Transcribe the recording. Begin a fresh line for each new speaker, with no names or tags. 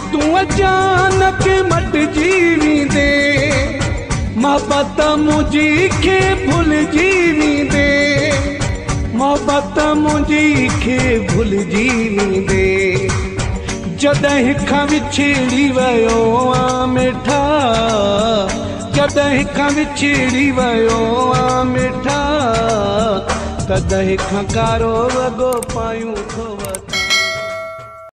तू अचानक मटिजी वेंदे मोहब्बत मुंहिंजी खे भुलिजी वेंदे मोहब्बत मुंहिंजी खे भुलिजी वेंदे जॾहिं खां विछड़ी वियो आ मिठा जॾहिं खां विछड़ी वियो आ मिठा तॾहिं खां कारो वॻो पायूं थो